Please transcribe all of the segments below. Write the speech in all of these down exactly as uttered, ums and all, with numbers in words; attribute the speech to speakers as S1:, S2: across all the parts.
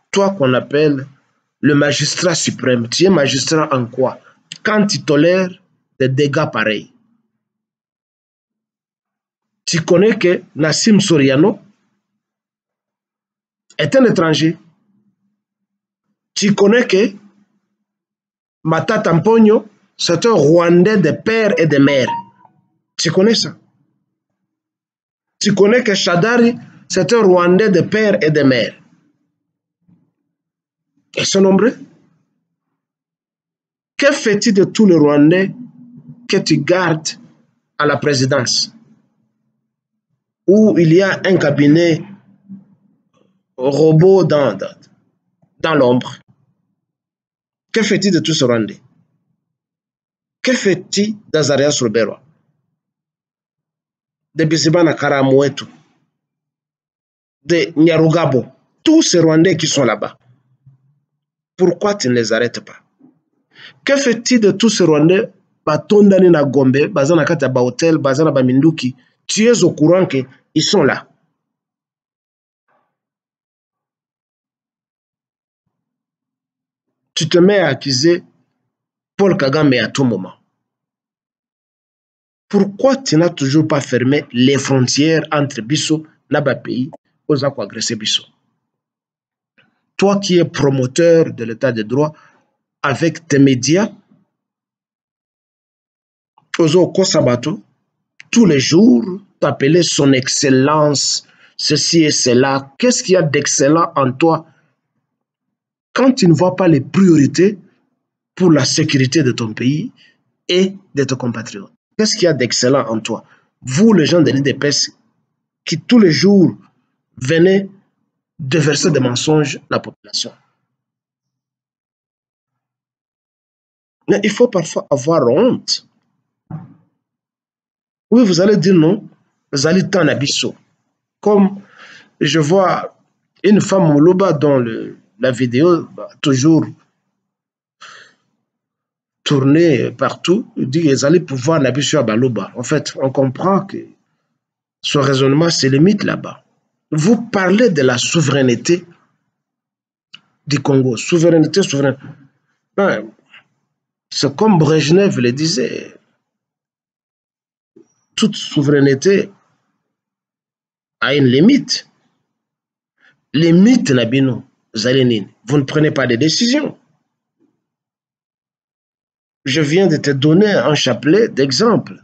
S1: toi qu'on appelle le magistrat suprême, tu es magistrat en quoi? Quand tu tolères des dégâts pareils. Tu connais que Nassim Soriano est un étranger. Tu connais que Matata Mpogno, c'est un Rwandais de père et de mère. Tu connais ça? Tu connais que Shadari, c'est un Rwandais de père et de mère. Ils sont nombreux. Que fais-tu de tous les Rwandais que tu gardes à la présidence, où il y a un cabinet robot dans, dans, dans l'ombre? Que fais-tu de tous ces Rwandais? Que fais-tu d'Azarias Ruberwa, de Bisibana Karamouetou, de Nyarugabo, tous ces Rwandais qui sont là-bas? Pourquoi tu ne les arrêtes pas? Que fais-tu de tous ces Rwandais? Batondani na Gombe, Bazana Kata ba hôtel, Bazana ba Minduki, tu es au courant qu'ils sont là. Tu te mets à accuser Paul Kagame à tout moment. Pourquoi tu n'as toujours pas fermé les frontières entre Bissau et Naba pays aux agressés Bissau? Toi qui es promoteur de l'état de droit avec tes médias, Ozo Kosabato, tous les jours, t'appeler son excellence, ceci et cela. Qu'est-ce qu'il y a d'excellent en toi quand tu ne vois pas les priorités pour la sécurité de ton pays et de tes compatriotes? Qu'est-ce qu'il y a d'excellent en toi? Vous, les gens de l'I D P S, qui tous les jours venez de verser des mensonges à la population. Mais il faut parfois avoir honte. Oui, vous allez dire non, vous allez t'en abisso. Comme je vois une femme Moulouba dans le, la vidéo, bah, toujours tournée partout, il dit qu'ils allaient pouvoir l'abisso à Balouba. En fait, on comprend que son raisonnement se limite là-bas. Vous parlez de la souveraineté du Congo. Souveraineté, souveraineté. Ben, c'est comme Brejnev le disait. Toute souveraineté a une limite. Limite, Nabino, Zalenine, vous ne prenez pas de décisions. Je viens de te donner un chapelet d'exemples.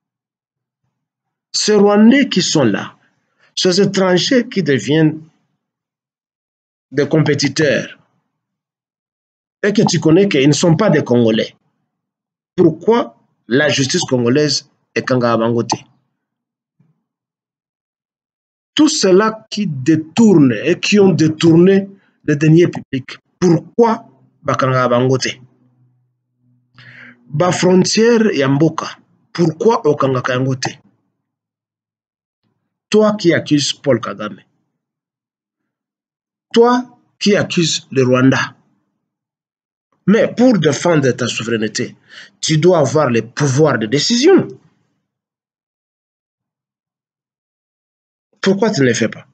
S1: Ces Rwandais qui sont là, ces étrangers qui deviennent des compétiteurs, et que tu connais qu'ils ne sont pas des Congolais. Pourquoi la justice congolaise est Kangabangote? Tous ceux-là qui détournent et qui ont détourné les deniers publics, pourquoi Bakangabangote? Ba frontière Yamboka, pourquoi Okangakangote? Toi qui accuses Paul Kagame, toi qui accuses le Rwanda, mais pour défendre ta souveraineté, tu dois avoir le pouvoir de décision. Pourquoi tu ne le fais pas?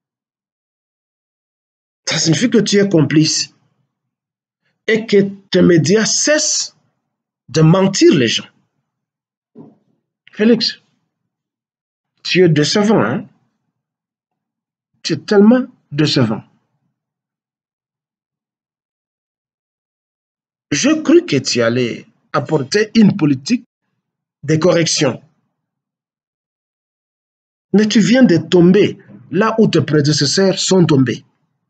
S1: Ça signifie que tu es complice et que tes médias cessent de mentir les gens. Félix, tu es décevant, hein? Tu es tellement décevant. Je crus que tu allais apporter une politique de correction. Mais tu viens de tomber là où tes prédécesseurs sont tombés.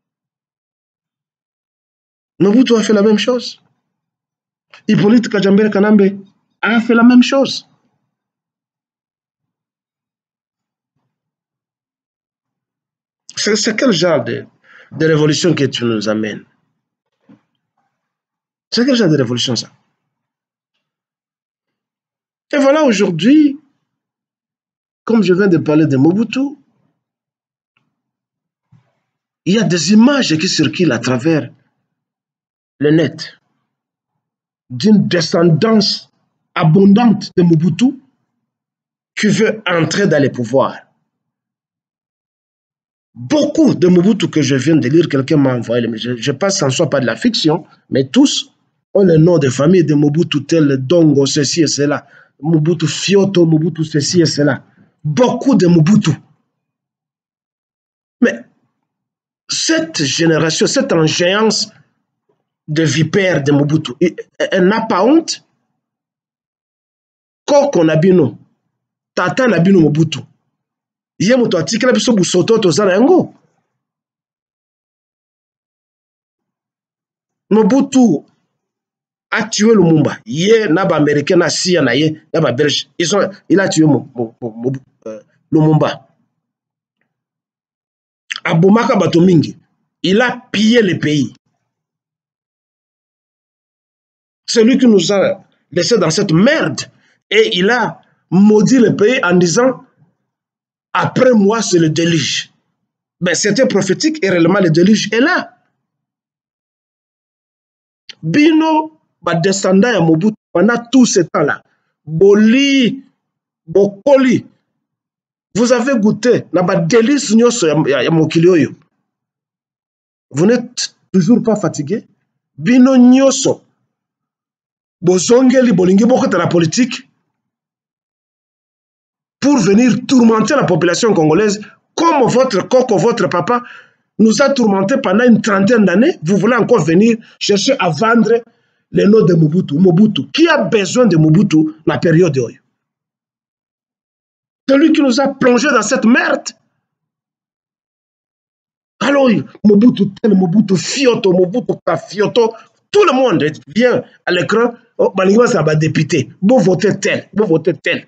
S1: Mobutu a fait la même chose. Hippolyte Kajambere Kanambe a fait la même chose. C'est quel genre de, de révolution que tu nous amènes? C'est quel genre de révolution ça? Et voilà aujourd'hui, comme je viens de parler de Mobutu, il y a des images qui circulent à travers le net d'une descendance abondante de Mobutu, qui veut entrer dans les pouvoirs. Beaucoup de Mobutu que je viens de lire, quelqu'un m'a envoyé, mais je, je pense que ça ne soit pas de la fiction, mais tous ont le nom de famille de Mobutu, tel Dongo, ceci et cela. Mobutu Fioto, Mobutu ceci et cela. Beaucoup de Mobutu. Mais cette génération, cette ingéance de vipères de Mobutu, elle n'a pas honte. Koko Nabino, Tata Nabino Mobutu. Yé moto atikela biso busoto tozala yango. Mobutu a tué Lumumba. Yé naba américain na sia na yé naba belge. Ils ont, il a tué mo, mo, mo, euh, Lumumba. Abomaka bato mingi. Il a pillé le pays. C'est lui qui nous a laissé dans cette merde. Et il a maudit le pays en disant après moi c'est le déluge. Ben c'était prophétique et réellement le déluge est là. Bino, ba descendant ya Mobutu pendant tout ce temps-là. Boli, Bokoli. Vous avez goûté na ba délice nyoso ya, ya mokili oyo. Vous n'êtes toujours pas fatigué? Bino nyoso. Bozongeli bolingi bokota la politique pour venir tourmenter la population congolaise comme votre coco, votre papa nous a tourmenté pendant une trentaine d'années. Vous voulez encore venir chercher à vendre le nom de Mobutu. Mobutu. Qui a besoin de Mobutu dans la période de Oyo? C'est lui qui nous a plongé dans cette merde. Alors, Mobutu tel, Mobutu Fioto, Mobutu Fioto, tout le monde vient à l'écran. Oh, Malingwa, ça va député. Vous votez tel, vous votez tel.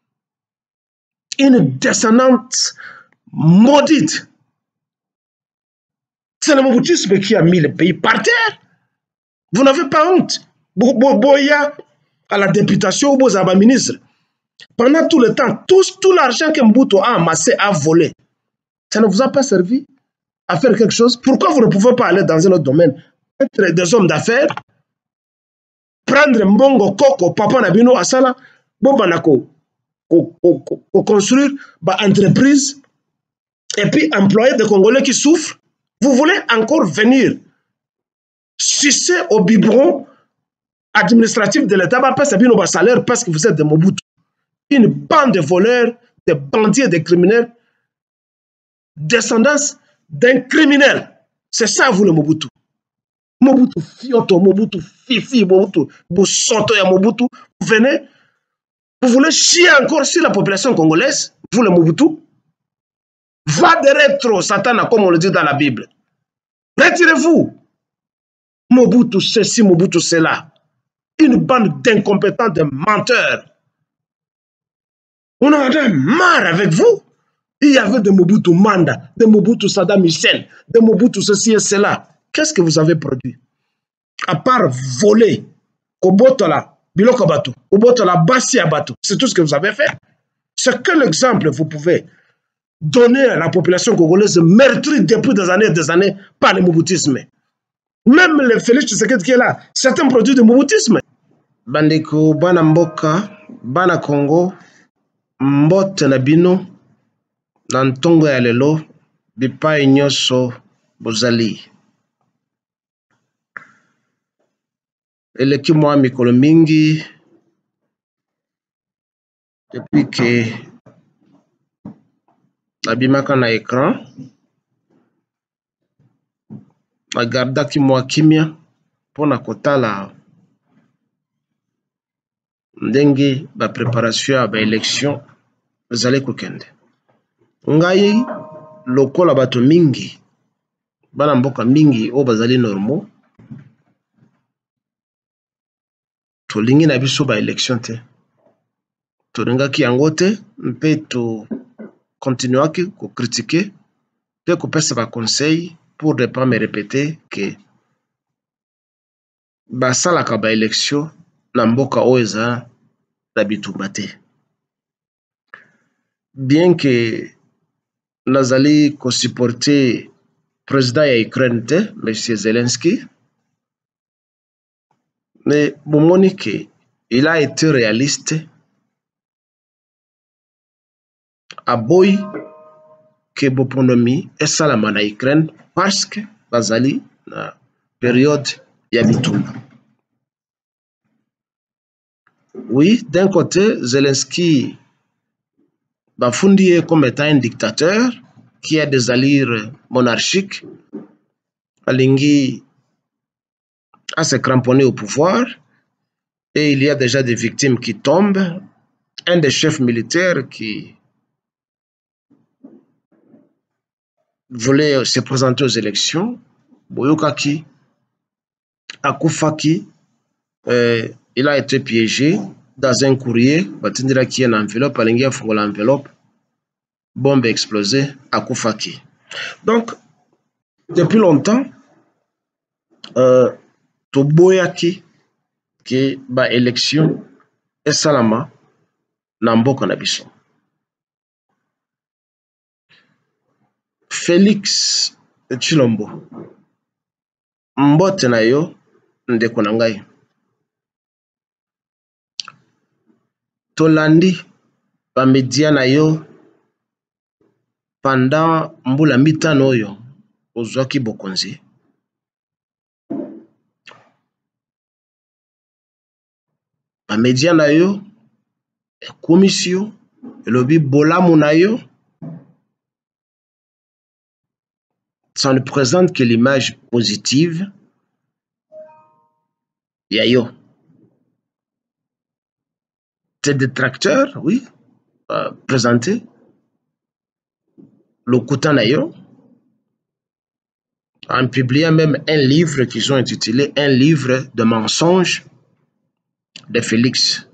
S1: Une descendante maudite. C'est le Mobutisme qui a mis le pays par terre. Vous n'avez pas honte. Boya à la députation ou Bozaba ministre. Pendant tout le temps, tout, tout l'argent que Mobutu a amassé, a volé. Ça ne vous a pas servi à faire quelque chose? Pourquoi vous ne pouvez pas aller dans un autre domaine? Être des hommes d'affaires, prendre Mbongo, Koko, Papa Nabino, Asala, Bobanako, pour construire une entreprise et puis employer des Congolais qui souffrent. Vous voulez encore venir sucer au biberon administratif de l'État parce que vous salaire parce que vous êtes des Mobutu. Une bande de voleurs, de bandits et de criminels, descendance d'un criminel. C'est ça, vous, le Mobutu. Mobutu Fioto, Mobutu Fifi, Mobutu Boussoto et Mobutu. Vous venez, vous voulez chier encore sur la population congolaise, vous, le Mobutu. Va de rétro, Satan, comme on le dit dans la Bible. Retirez-vous. Mobutu ceci, Mobutu cela. Une bande d'incompétents, de menteurs. On en a marre avec vous. Il y avait de Mobutu Manda, de Mobutu Saddam Hussein, de Mobutu ceci et cela. Qu'est-ce que vous avez produit? À part voler, Kobotola, Bilokobatu, Kobotola, Bassi Abatu, c'est tout ce que vous avez fait. C'est quel exemple vous pouvez donner à la population congolaise meurtrie depuis des années et des années par le Mobutisme? Même le Félix Tshisekedi qui est là, c'est un produit de Mobutisme. Bandeko, Bana Mboka, Bana Congo, Mbote Nabino, Nantongo ya lelo, Bipai Nyoso, Bozali. Eleki mwa mikolo mingi, depuis que nabimaka na écran, nagardaki mwa kimia, pona kotala ndenge ba préparation ya ba élection ezali kokende. Ngai lokola bato mingi, bana mboka mingi o bazali normaux, tolingi na biso ba élection te. Tolingaki yango te, mpe to continuaki ko critiquer, pe ko pesa ba conseil pour ne pas me répéter que ba salaka ba élection na mboka o eza na bitumba te. Bien que nazali ko supporter président ya Ukraine te, M. Zelensky, mais bomoni que il a été réaliste, aboyi que boponomi et salama na Ukraine parce que bazali na période ya bitumba. Oui, d'un côté, Zelensky bafundi comme étant un dictateur qui a des allures monarchiques, alingi à se cramponner au pouvoir, et il y a déjà des victimes qui tombent. Un des chefs militaires qui voulait se présenter aux élections, Boyokaki, Akufaki, euh, il a été piégé dans un courrier, Batindira qui est une enveloppe, Alingi a fongé l'enveloppe, bombe explosée, Akufaki. Donc, depuis longtemps, euh, Toboyaki, qui est ba élection, et Salama, Namboka Nabiso. Félix Tshilombo, mbote na yo, ndeko na ngai. Tolandi, ba media na yo, pendant mbula mitano oyo, ozwaki bokonzi. Ba media na yo, commission, elobi bolamu na yo, ça ne présente que l'image positive. Yayo. Tes détracteurs, oui, euh, présentés. Le Koutanayo, en publiant même un livre qu'ils ont intitulé Un livre de mensonges de Félix.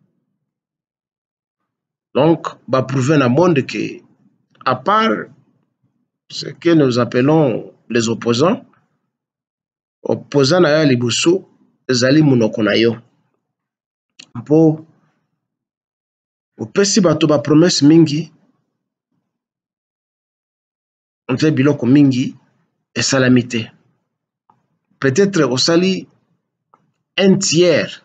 S1: Donc, bah prouver dans le monde que, à part ce que nous appelons les opposants, opposants na yo libuso, ezali munoko na yo. Mpo, opesi bato ba promesse mingi, onte biloko mingi, et salamité. Peut-être au sali un tiers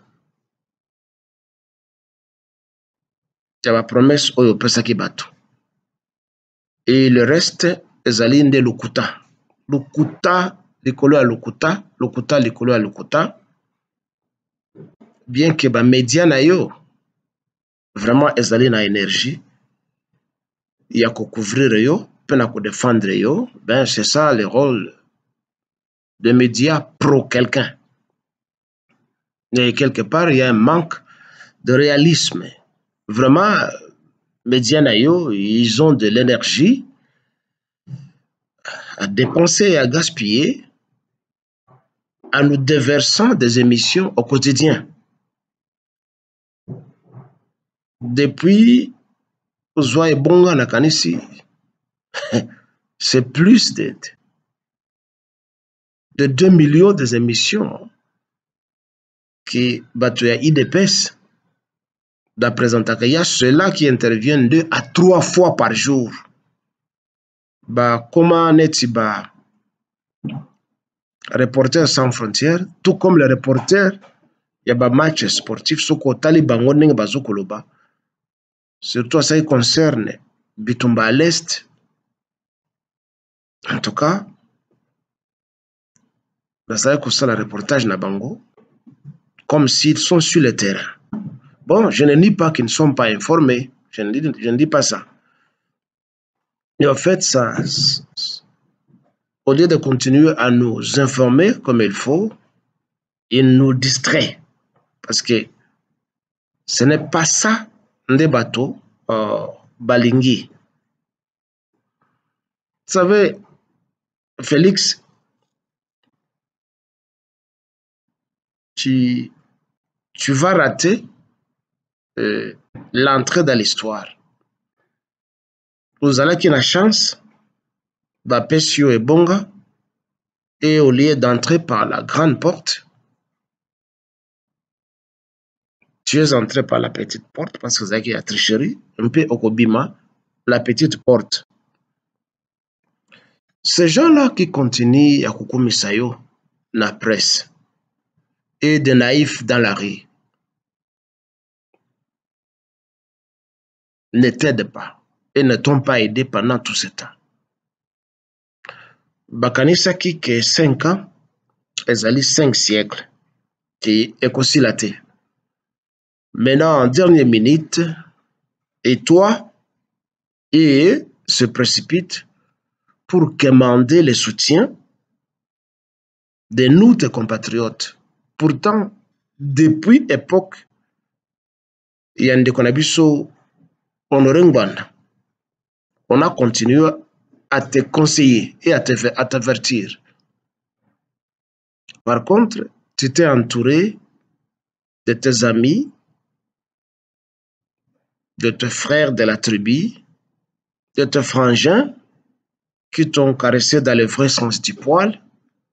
S1: de la promesse oyo pesaki bato. Et le reste, ezali nde lukuta. Lukuta, likolo ya lukuta, lukuta, likolo ya lukuta. Bien que ba média na yo, vraiment ezali na énergie, ya ko couvrir yo, pe na ko défendre yo, ben c'est ça le rôle de médias pro quelqu'un. Et quelque part, il y a un manque de réalisme. Vraiment, médias na yo, ils ont de l'énergie à dépenser et à gaspiller en nous déversant des émissions au quotidien. Depuis Ozoa et Bonga Nakanisi, c'est plus de, de deux millions des émissions qui battent I D P S. D'après il y a ceux-là qui interviennent deux à trois fois par jour. Bah, comment n'est-ce pas Reporters sans frontières, tout comme les reporters, il y a des matchs sportifs, ce qu'on taliban, surtout ça qui concerne Bitumba à l'Est. En tout cas, ça que ça le reportage na bango, comme s'ils sont sur le terrain. Bon, je ne dis pas qu'ils ne sont pas informés, je ne dis, je ne dis pas ça. Mais en fait, ça, au lieu de continuer à nous informer comme il faut, il nous distrait. Parce que ce n'est pas ça, des bateaux, euh, balingi. Vous savez, Félix, tu, tu vas rater euh, l'entrée dans l'histoire. Vous allez qu'il y ait la chance, Bapesio et Bonga, et au lieu d'entrer par la grande porte, tu es entré par la petite porte parce que vous avez la tricherie, un peu au Kobima, la petite porte. Ces gens-là qui continuent à Kukumisayo, la presse, et des naïfs dans la rue, ne t'aident pas et ne t'ont pas aidé pendant tout ce temps. bakanisaki que cinq ans ezali cinq siècles qui ekosila te. Maintenant en dernière minute et toi et se précipite pour quémander le soutien de nous tes compatriotes. Pourtant depuis époque ya ndeko na biso Honoré Ngwanda, on a continué à te conseiller et à t'avertir. Par contre, tu t'es entouré de tes amis, de tes frères de la tribu, de tes frangins qui t'ont caressé dans le vrai sens du poil.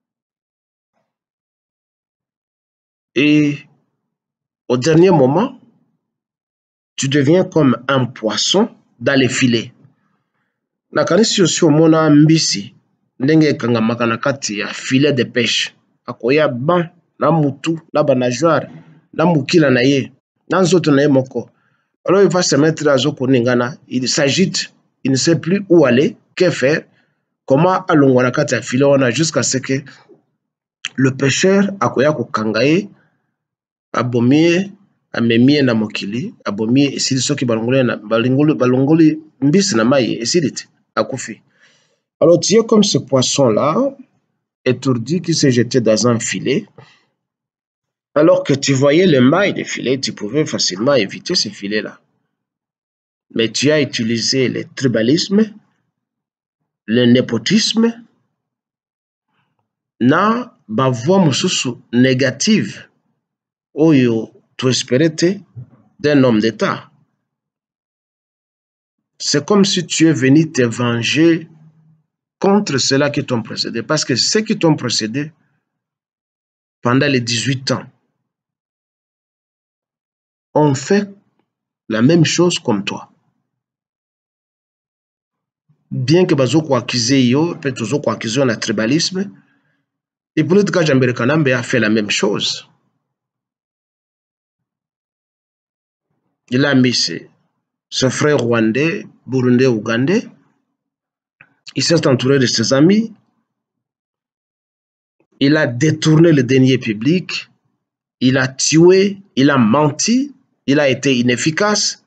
S1: Et au dernier moment, tu deviens comme un poisson dans les filets. Nakanisi aussi omona mbisi ndenge ekangamaka na kati ya filet de pêche. Akoya ban na mutu na banageoire na mukila na ye na nzoto na ye moko. Alors il va se mettre à zokoningana, il s'agite, il ne sait plus où aller, que faire, comment alongwa na kati ya filet wana jusqu'à ce que le pêcheur akoya kokangaye abomie amemie na mokili abomie esili soki balongoli na balongoli balongoli mbisi na mai esili te akufi. Alors tu es comme ce poisson là étourdi qui s'est jeté dans un filet. Alors que tu voyais le mailles des filets, tu pouvais facilement éviter ce filet là. Mais tu as utilisé le tribalisme, le népotisme, na ba voix mosusu négative oyo tu espérais d'un homme d'État. C'est comme si tu es venu te venger contre ceux-là qui t'ont précédé. Parce que ceux qui t'ont précédé pendant les dix-huit ans ont fait la même chose comme toi. Bien que bazoko accusé yo, peut bazoko accusé on a tribalisme, et pour le cas Jambere Kanambe a fait la même chose. Il a mis ses, ses frères rwandais, burundais, ougandais. Il s'est entouré de ses amis. Il a détourné le denier public. Il a tué. Il a menti. Il a été inefficace.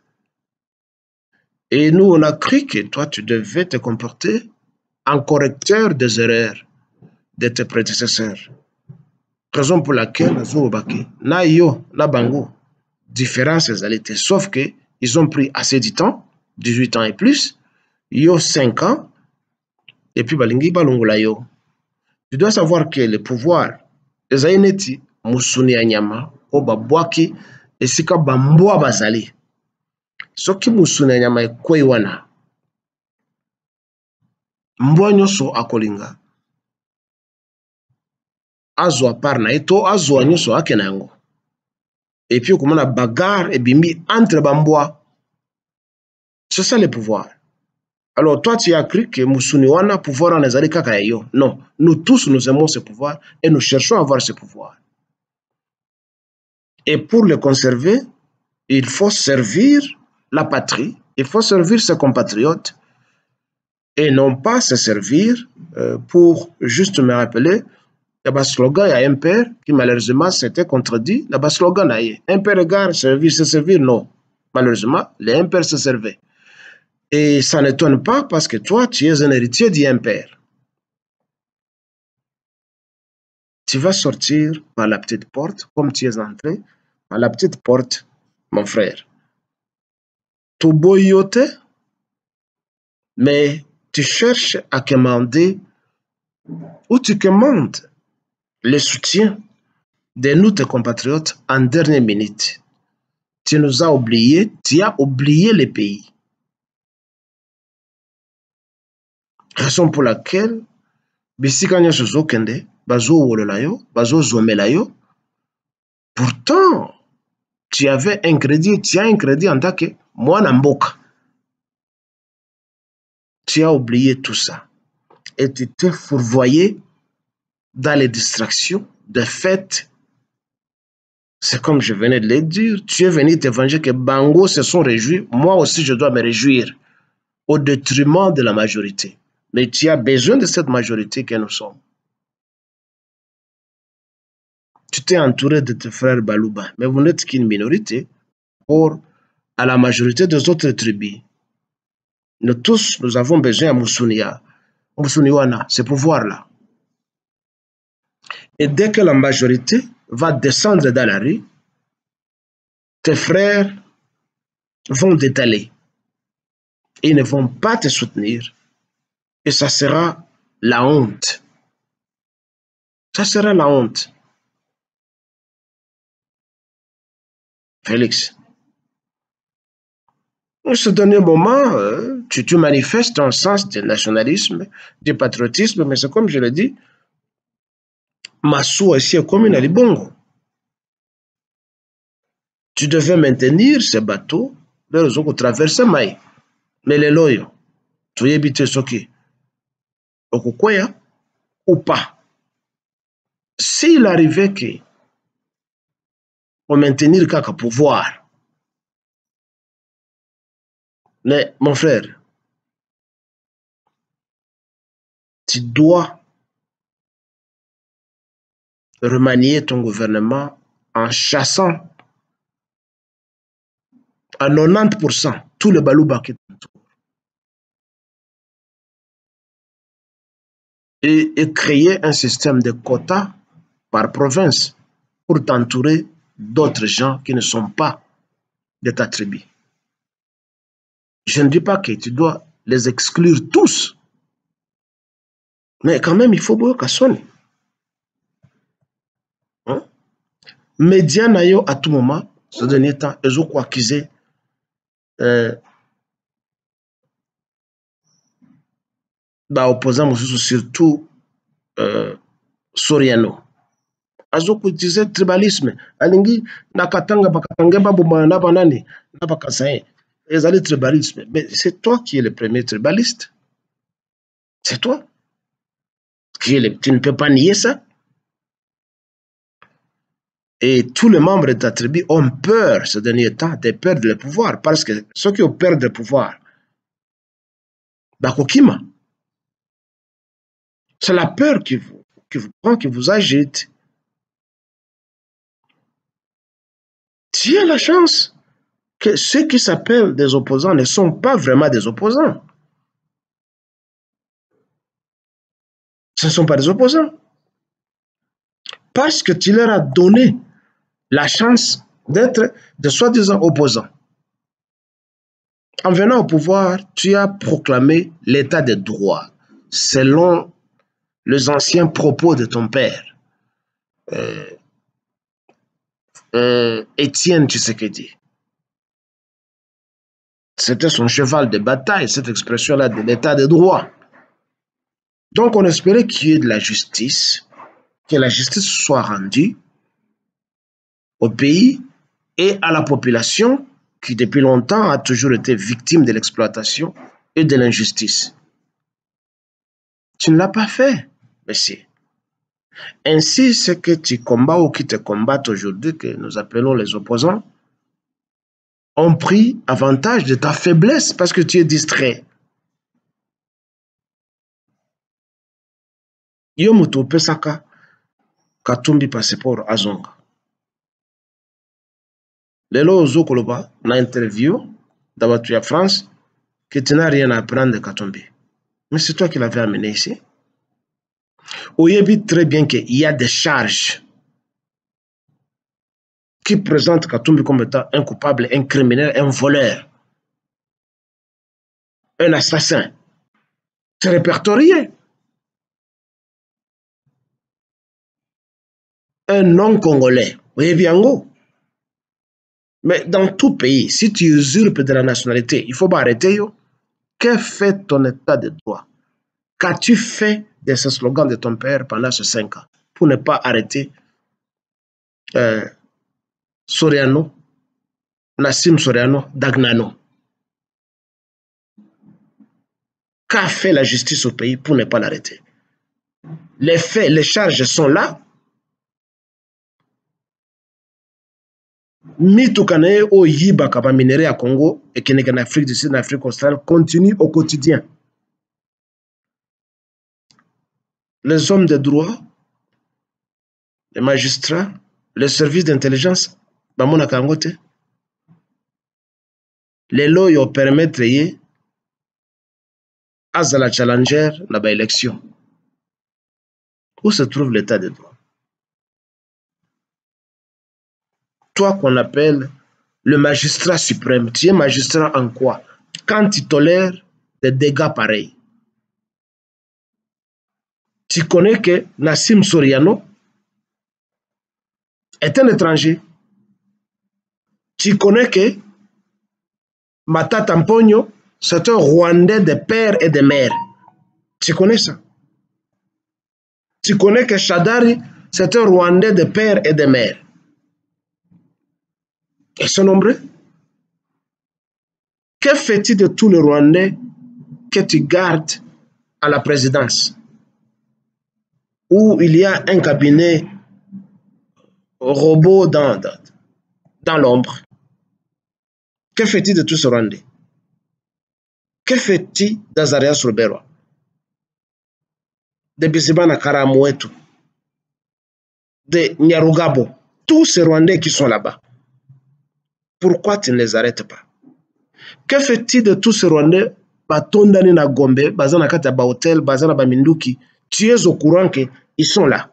S1: Et nous, on a cru que toi, tu devais te comporter en correcteur des erreurs de tes prédécesseurs. Raison pour laquelle, na yo, na bango, différences égalité. Sauf que ils ont pris assez de temps, dix-huit ans et plus, yo cinq ans, et puis balingi balongola yo. Tu dois savoir que le pouvoir, les aïneti, musuni anyama, o babwaki, et sika bamboa bazali. Soki musuni anyama ekwe wana, mbwa nyoso akolinga, azwa par na eto, azwa nyoso ake na yango. Et puis, comme on a bagarre et bimbi entre bambois. C'est ça le pouvoir. Alors, toi, tu as cru que Moussuni wana pouvoir en ezali kaka yo. Non, nous tous, nous aimons ce pouvoir et nous cherchons à avoir ce pouvoir. Et pour le conserver, il faut servir la patrie, il faut servir ses compatriotes et non pas se servir euh, pour juste me rappeler. Il y a un slogan, il y a un père qui malheureusement s'était contredit. Il y a un slogan, un père regarde, servir, se servir, non. Malheureusement, les un père se servaient. Et ça n'étonne pas parce que toi, tu es un héritier d'un père. Tu vas sortir par la petite porte, comme tu es entré, par la petite porte, mon frère. Tu boyote, mais tu cherches à commander ou tu commandes le soutien de nous, tes compatriotes, en dernière minute. Tu nous as oubliés, tu as oublié le pays. Raison pour laquelle, Bissikanya Suzo Kende, Bazo Wololayo, Bazo Zomelayo, pourtant, tu avais un crédit, tu as un crédit en tant que moi Namboka. Tu as oublié tout ça. Et tu t'es fourvoyé dans les distractions, de fait. C'est comme je venais de le dire, tu es venu te venger que Bango se sont réjouis, moi aussi je dois me réjouir au détriment de la majorité. Mais tu as besoin de cette majorité que nous sommes. Tu t'es entouré de tes frères Balouba, mais vous n'êtes qu'une minorité pour à la majorité des autres tribus. Nous tous, nous avons besoin à Moussounia, Moussouniwana, ce pouvoir-là. Et dès que la majorité va descendre dans la rue, tes frères vont détaler. Ils ne vont pas te soutenir. Et ça sera la honte. Ça sera la honte. Félix, en ce dernier moment, euh, tu, tu manifestes un sens du nationalisme, du patriotisme, mais c'est comme je l'ai dit, Massou ici est comme une alibongo. Tu devais maintenir ces bateaux vers les autres traverser Maï. Mais les loyaux, tu y habites ce qui Okukwea ou pas. S'il arrivait que on maintenir quelques pouvoir, mais mon frère, tu dois remanier ton gouvernement en chassant à quatre-vingt-dix pour cent tous les balouba qui t'entourent et, et créer un système de quotas par province pour t'entourer d'autres gens qui ne sont pas de ta tribu. Je ne dis pas que tu dois les exclure tous, mais quand même, il faut beaucoup qu'à sonner. Hein? Média nayo à tout moment, ce dernier temps, ils ont quoi qu'ils euh, bah, opposant surtout euh, Soriano. Azoko disait tribalisme. Alingi nakatanga bakatanga babuma na banani na bakasaye. Ils allaient tribalisme. Mais c'est toi qui es le premier tribaliste. C'est toi. Qui est le... Tu ne peux pas nier ça. Et tous les membres de ta tribu ont peur ce dernier temps de perdre le pouvoir. Parce que ceux qui ont perdu le pouvoir, bakokima. C'est la peur qui vous, qui vous prend, qui vous agite. Tu as la chance que ceux qui s'appellent des opposants ne sont pas vraiment des opposants. Ce ne sont pas des opposants. Parce que tu leur as donné la chance d'être de soi-disant opposants. En venant au pouvoir, tu as proclamé l'état de droit selon les anciens propos de ton père, euh, euh, Étienne Tshisekedi. C'était son cheval de bataille, cette expression-là de l'état de droit. Donc on espérait qu'il y ait de la justice, que la justice soit rendue au pays et à la population qui depuis longtemps a toujours été victime de l'exploitation et de l'injustice. Tu ne l'as pas fait, monsieur. Ainsi, ce que tu combats ou qui te combattent aujourd'hui, que nous appelons les opposants, ont pris avantage de ta faiblesse parce que tu es distrait. Yo mutu pesaka Katumbi passeport azonga. Lelo ozokoloba na interview d'abord tu es à France que tu n'as rien à apprendre de Katumbi. Mais c'est toi qui l'avais amené ici. Oyebi très bien qu'il y a des charges qui présentent Katumbi comme étant un coupable, un criminel, un voleur, un assassin. C'est répertorié. Un non-congolais. Oyebi yango. Mais dans tout pays, si tu usurpes de la nationalité, il faut pas arrêter. Yo. Que fait ton état de droit? Qu'as-tu fait de ce slogan de ton père pendant ces cinq ans pour ne pas arrêter euh, Soriano, Nassim Soriano, Dagnano? Qu'a fait la justice au pays pour ne pas l'arrêter? Les faits, les charges sont là. Mitukane o yiba kaba minéré à Congo et qui n'est qu'en Afrique du Sud, en Afrique australe, continue au quotidien. les hommes de droit, les magistrats, les services d'intelligence, bamona kangote. Les lois yo permettre ye azala challenger na ba élection. Où se trouve l'état de droit? Toi qu'on appelle le magistrat suprême, tu es magistrat en quoi? Quand tu tolères des dégâts pareils. Tu connais que Nassim Soriano est un étranger. Tu connais que Matata Mponyo, c'est un Rwandais de père et de mère. Tu connais ça? Tu connais que Shadari, c'est un Rwandais de père et de mère. Ils sont nombreux. Que fais-tu de tous les Rwandais que tu gardes à la présidence, où il y a un cabinet robot dans, dans, dans l'ombre? Que fais-tu de tous ces Rwandais? Que fais-tu d'Azarias Ruberwa, de Bisibana Karamouetou, de Nyarugabo, tous ces Rwandais qui sont là-bas? Pourquoi tu ne les arrêtes pas? Que fais-tu de tous ces Rwandais? Batondani na Gombe, bazana kata ba hôtel, bazana ba Minduki, tu es au courant qu'ils sont là.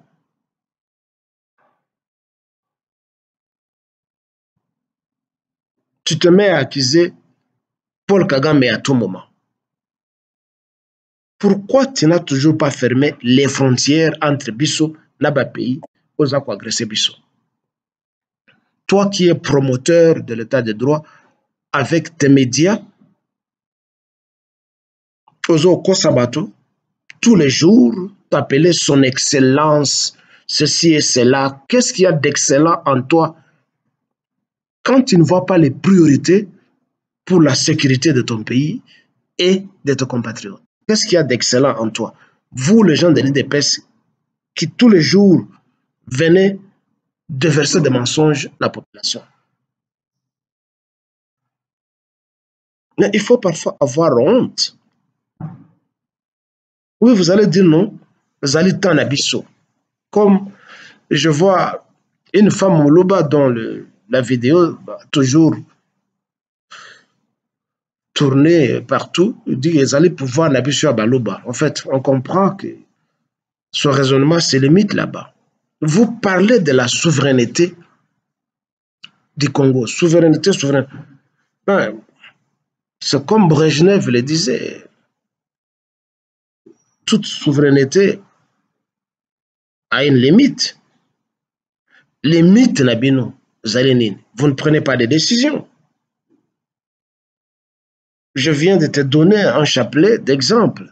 S1: Tu te mets à accuser Paul Kagame à tout moment. Pourquoi tu n'as toujours pas fermé les frontières entre Bisso et Naba pays aux agressés Bisso? Toi qui es promoteur de l'état de droit avec tes médias, Ozo Kosabato, tous les jours, t'appeler son excellence, ceci et cela. Qu'est-ce qu'il y a d'excellent en toi quand tu ne vois pas les priorités pour la sécurité de ton pays et de tes compatriotes? Qu'est-ce qu'il y a d'excellent en toi? Vous, les gens de l'I D P S, qui tous les jours venez de verser des mensonges à la population. Mais il faut parfois avoir honte. Oui, vous allez dire non, vous allez t'en abisso. Comme je vois une femme Moulouba dans le, la vidéo, bah, toujours tournée partout, il dit qu'ils allaient pouvoir l'abisso à Balouba. En fait, on comprend que son raisonnement se limite là-bas. Vous parlez de la souveraineté du Congo. Souveraineté, souveraineté. Ben, c'est comme Brejnev le disait. Toute souveraineté a une limite. Limite, Nabino, Zalenine. Vous ne prenez pas de décisions. Je viens de te donner un chapelet d'exemples.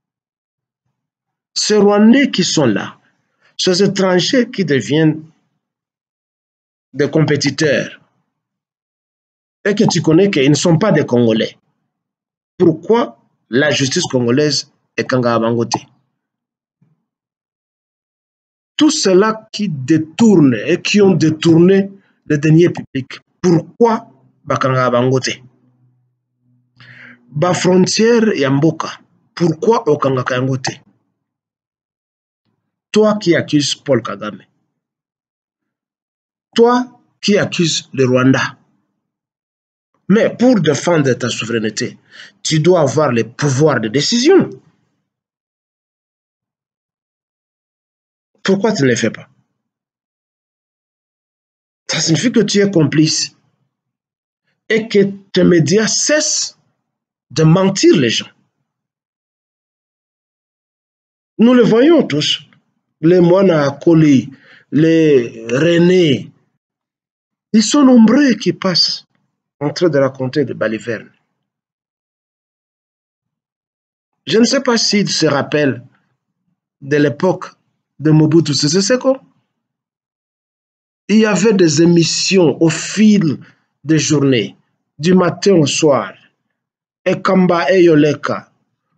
S1: Ces Rwandais qui sont là, ces étrangers qui deviennent des compétiteurs, et que tu connais qu'ils ne sont pas des Congolais. Pourquoi la justice congolaise est Kangabangote? Tous ceux-là qui détournent et qui ont détourné les deniers publics, pourquoi Bakangabangote? Ba frontière Yamboka, pourquoi Okangakangote? Toi qui accuses Paul Kagame, toi qui accuses le Rwanda, mais pour défendre ta souveraineté, tu dois avoir le pouvoir de décision. Pourquoi tu ne le fais pas? Ça signifie que tu es complice et que tes médias cessent de mentir les gens. Nous le voyons tous. Les Moana Koli, les René, ils sont nombreux qui passent en train de raconter de balivernes. Je ne sais pas s'ils se rappellent de l'époque de Mobutu Sese Seko. Il y avait des émissions au fil des journées, du matin au soir. Ekamba Eyoleka,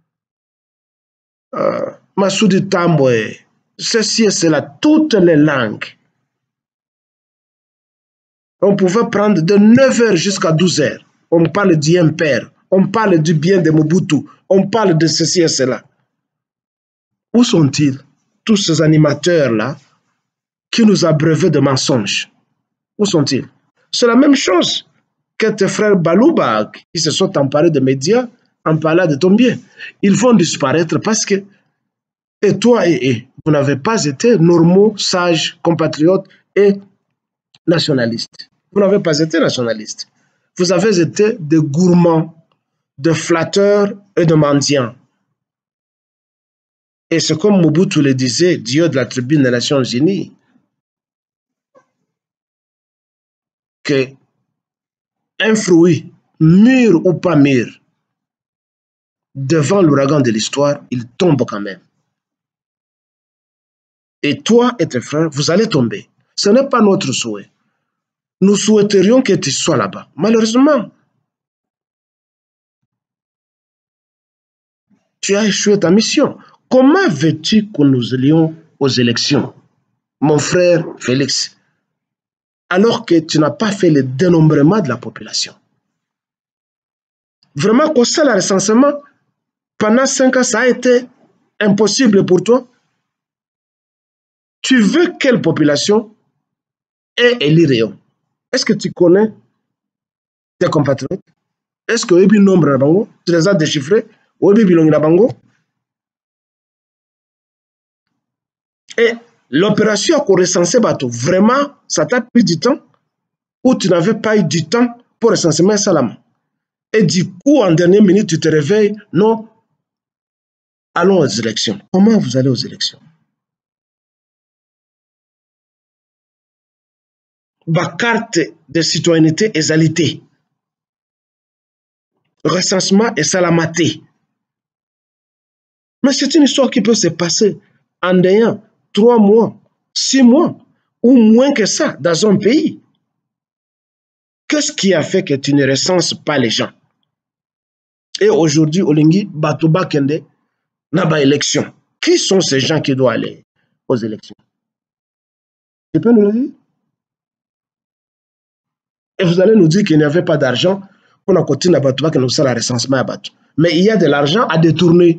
S1: euh, Massoudi Tambwe, ceci et cela, toutes les langues. On pouvait prendre de neuf heures jusqu'à douze heures. On parle du impère, on parle du bien de Mobutu, on parle de ceci et cela. Où sont-ils? tous ces animateurs-là qui nous abreuvaient de mensonges. Où sont-ils? C'est la même chose que tes frères Balouba qui se sont emparés des médias en parlant de ton bien. Ils vont disparaître parce que, et toi et eux, vous n'avez pas été normaux, sages, compatriotes et nationalistes. Vous n'avez pas été nationalistes. Vous avez été des gourmands, de flatteurs et de mendiants. Et c'est comme Mobutu le disait, Dieu de la tribune des Nations Unies, que un fruit, mûr ou pas mûr, devant l'ouragan de l'histoire, il tombe quand même. Et toi et tes frères, vous allez tomber. Ce n'est pas notre souhait. Nous souhaiterions que tu sois là-bas. Malheureusement, tu as échoué ta mission. Comment veux-tu que nous allions aux élections, mon frère Félix, alors que tu n'as pas fait le dénombrement de la population? Vraiment, qu'on sait le recensement, pendant cinq ans, ça a été impossible pour toi. Tu veux quelle population est élire? Est-ce que tu connais tes compatriotes? Est-ce que tu nombre tu les as déchiffrés? Et l'opération a recensé bateau. Vraiment, ça t'a pris du temps ou tu n'avais pas eu du temps pour recenser Salam. Et du coup, en dernière minute, tu te réveilles, non, allons aux élections. Comment vous allez aux élections? Ma carte de citoyenneté est alité. Recensement est salamaté. Mais c'est une histoire qui peut se passer en ayant trois mois, six mois, ou moins que ça, dans un pays. Qu'est-ce qui a fait que tu ne recenses pas les gens? Et aujourd'hui, Olingi, Batouba Kende, n'a pas élection. Qui sont ces gens qui doivent aller aux élections? Tu peux nous le dire? Et vous allez nous dire qu'il n'y avait pas d'argent pour la continuer à Batouba que nous faisons le recensement à Batou. Mais il y a de l'argent à détourner.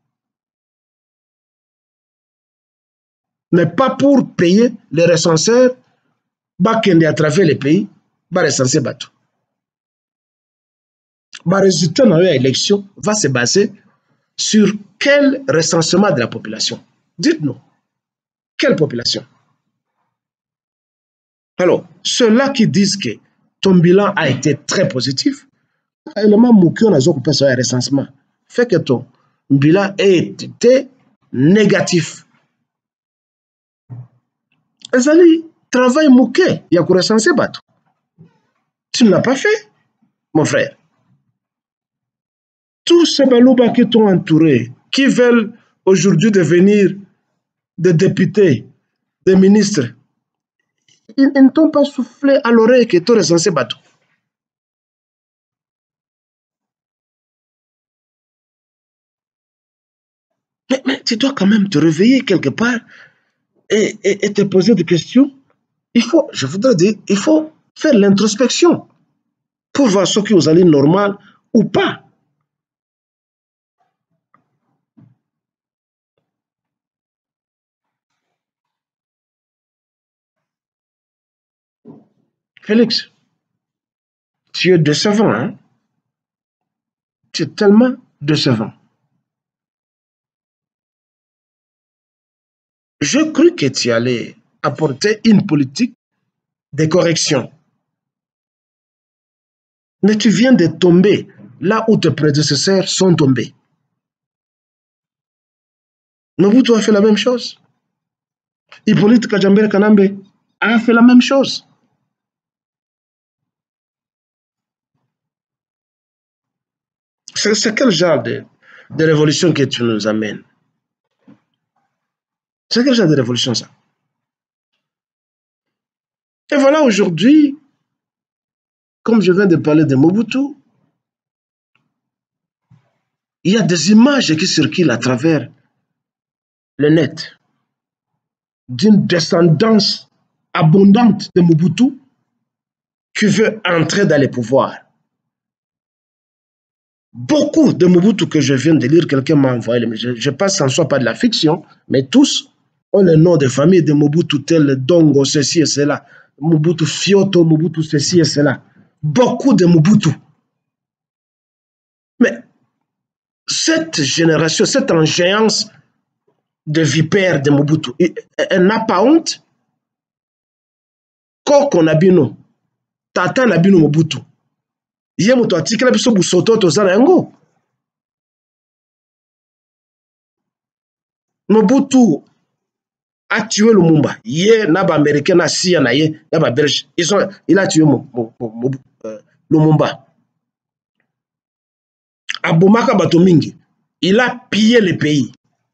S1: Mais pas pour payer les recenseurs Bakende à travers les pays, va recenser Batou. Le résultat de l'élection va se baser sur quel recensement de la population? Dites-nous, quelle population? Alors, ceux-là qui disent que ton bilan a été très positif, l'élément mouki on a occupé sur le recensement fait que ton bilan a été négatif. Ezali, travail mouké, il y a qu'à recenser Batou. Tu ne l'as pas fait, mon frère. Tous ces Balouba qui t'ont entouré, qui veulent aujourd'hui devenir des députés, des ministres, ils, ils ne t'ont pas soufflé à l'oreille que tu es recensé Batou. Mais, mais tu dois quand même te réveiller quelque part et, et, et te poser des questions. Il faut, je voudrais dire, il faut faire l'introspection pour voir ce qui vous allez normal ou pas. Félix, tu es décevant, hein? Tu es tellement décevant. Je crus que tu allais apporter une politique de correction. Mais tu viens de tomber là où tes prédécesseurs sont tombés. Mobutu a fait la même chose. Hippolyte Kajambere Kanambe a fait la même chose. C'est quel genre de, de révolution que tu nous amènes? C'est quel genre de révolution ça? Et voilà aujourd'hui, comme je viens de parler de Mobutu, il y a des images qui circulent à travers le net d'une descendance abondante de Mobutu qui veut entrer dans les pouvoirs. Beaucoup de Mobutu que je viens de lire, quelqu'un m'a envoyé, je, je pense que ce ne soit pas de la fiction, mais tous ont le nom de famille de Mobutu tel Dongo, ceci et cela. Mobutu Fioto, Mobutu ceci et cela. Beaucoup de Mobutu. Mais cette génération, cette ingéance de vipères de Mobutu, elle n'a pas honte. Koko Nabino, Tata Nabino Mobutu. Yemuto atikela biso busoto tozala yango. Mobutu a tué Lumumba. Yé naba américain na sia na yé naba belge. Ils ont, il a tué mo, mo, mo, euh, Lumumba. Abomaka Batomingi, il a pillé le pays.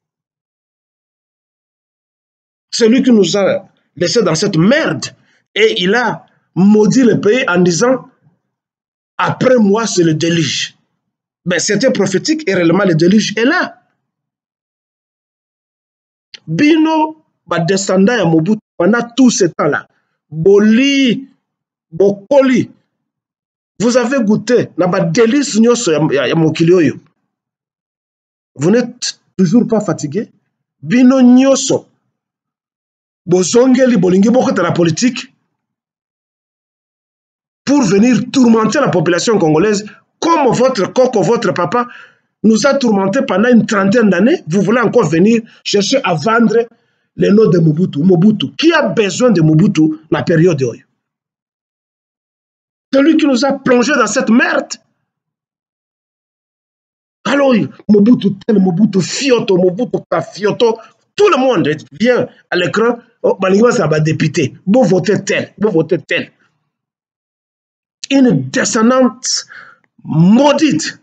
S1: C'est lui qui nous a laissé dans cette merde. Et il a maudit le pays en disant après moi c'est le déluge. Ben, c'était prophétique et réellement le déluge est là. Bino, ba descendant ya Mobutu, pendant tout ce temps-là, Boli, Bokoli, vous avez goûté, na ba délice nyoso ya, ya mokili oyo. Vous n'êtes toujours pas fatigué? Bino nyoso, bozongeli bolingi boko de la politique pour venir tourmenter la population congolaise comme votre coco, votre papa nous a tourmentés pendant une trentaine d'années. Vous voulez encore venir chercher à vendre le nom de Mobutu. Mobutu. Qui a besoin de Mobutu dans la période de Oyo? C'est lui qui nous a plongé dans cette merde. Alors, Mobutu tel, Mobutu Fioto, Mobutu Fioto, tout le monde vient à l'écran. Oh, ça va député. Bon voter tel, bon voter tel. Une descendante maudite.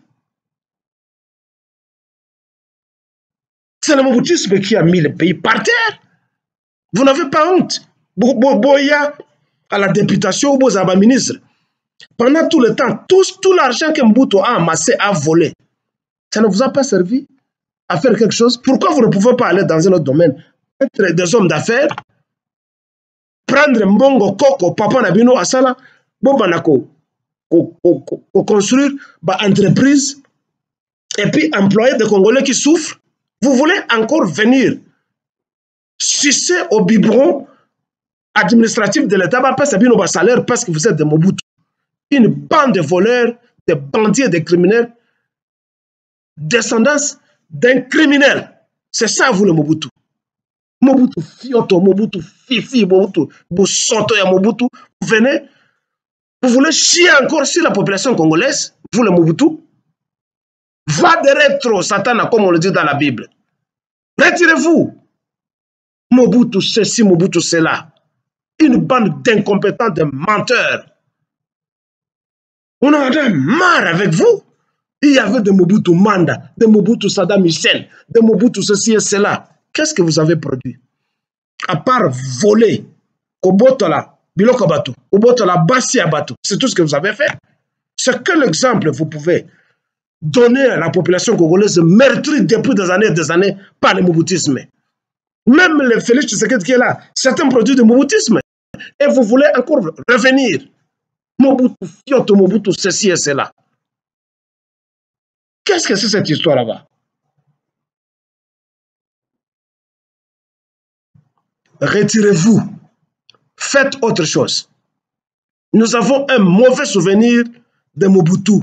S1: C'est le Mobutisme qui a mis le pays par terre. Vous n'avez pas honte. Boya à la députation ou Bozaba ministre. Pendant tout le temps, tout, tout l'argent que Mobutu a amassé, a volé. Ça ne vous a pas servi à faire quelque chose? Pourquoi vous ne pouvez pas aller dans un autre domaine? Être des hommes d'affaires, prendre Mbongo, Koko, Papa Nabino, Asala, Bobanako, construire une entreprise et puis employer des Congolais qui souffrent. Vous voulez encore venir sucer au biberon administratif de l'État, parce que vous salaire parce que vous êtes des Mobutu. Une bande de voleurs, de bandits et de criminels, descendance d'un criminel. C'est ça, vous, le Mobutu. Mobutu Fioto, Mobutu Fifi, Mobutu Boussoto et Mobutu. Vous venez, vous voulez chier encore sur la population congolaise, vous, le Mobutu. Va de rétro, Satan, comme on le dit dans la Bible. Retirez-vous. Mobutu ceci, Mobutu cela. Une bande d'incompétents, de menteurs. On en a marre avec vous. Il y avait de Mobutu Manda, de Mobutu Saddam Hussein, de Mobutu ceci et cela. Qu'est-ce que vous avez produit? À part voler, Kobotola, Biloko Batu, Kobotola, Bassi Abatu, c'est tout ce que vous avez fait. C'est quel exemple vous pouvez donner à la population congolaise meurtrie depuis des années et des années par le Mobutisme? Même le Félix Tshisekedi qui est là, c'est un produit de Mobutisme. Et vous voulez encore revenir. Mobutu Fioto, Mobutu ceci et cela. Qu'est-ce que c'est cette histoire là-bas? Retirez-vous. Faites autre chose. Nous avons un mauvais souvenir de Mobutu.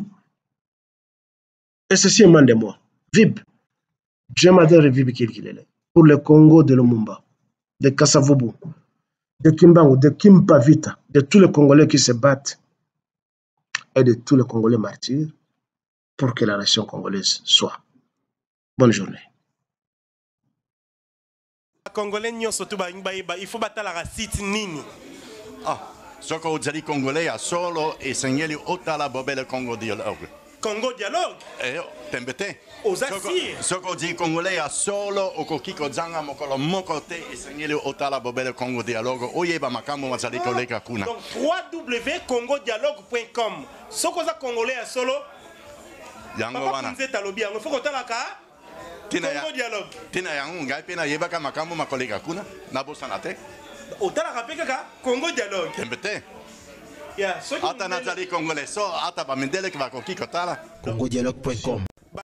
S1: Et ceci émane de moi. Vib. Jemadere Vib Kilkilele. Pour le Congo de Lumumba, de Kasavubu, de Kimbangu, de Kimpavita, de tous les Congolais qui se battent et de tous les Congolais martyrs pour que la nation congolaise soit. Bonne journée.
S2: Congolais surtout il faut battre la racine nini.
S3: Ah, ce qu'on dit Congolais à solo et seigneur otala bobele Congo dialogue.
S2: Congo dialogue.
S3: Eh, t'embêté.
S2: Aux assires.
S3: Ce qu'on dit Congolais à solo au kokiko zanga mokolo mokote et seigneur otala bobele Congo dialogue. Oyeba makambo mazali koleka kuna.
S2: Donc w w w point congo dialogue point com. Ce qu'on a Congolais à solo.
S3: Yango wana.
S2: Il faut qu'on talaka.
S3: Tina ya dialogue. Tina yango ngai pena yebaka makambo makoleka kuna na bosana te.
S2: Otala kapeka Congo dialogue.
S3: T'embêté.
S2: Yeah, so
S3: ata nazali Congolais so ata ba mendele ki va kokiko tala.
S4: congo dialogue point com